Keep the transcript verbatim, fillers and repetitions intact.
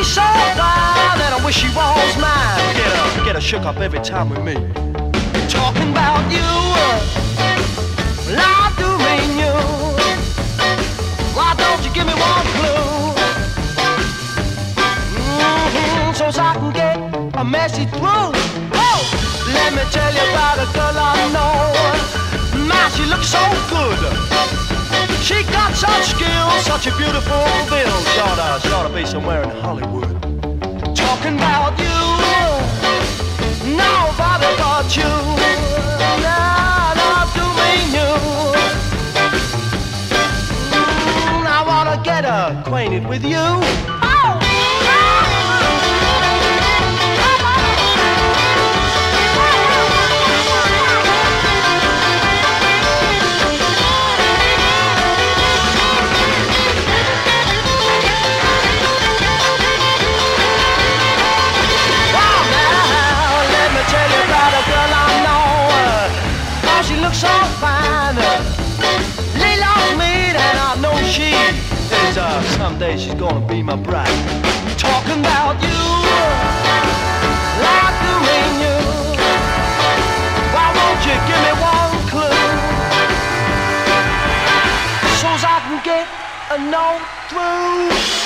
She's so fine that I wish she was mine. Get her, get her shook up every time we meet. Talking about you, well, I do mean you. Why don't you give me one clue? Mm-hmm, so I can get a message through. Oh, let me tell you about a girl I know. Man, she looks so good. She got such skills, such a beautiful build. She oughta, she oughta be somewhere in Hollywood. Talking about you, nobody but you. Nah, nah, do mean you. Mm, I wanna get acquainted with you. Oh! She looks so fine, lay like me, and I know she is, uh, someday she's gonna be my bride. Talking about you, like doing you. Why won't you give me one clue, so I can get a note through?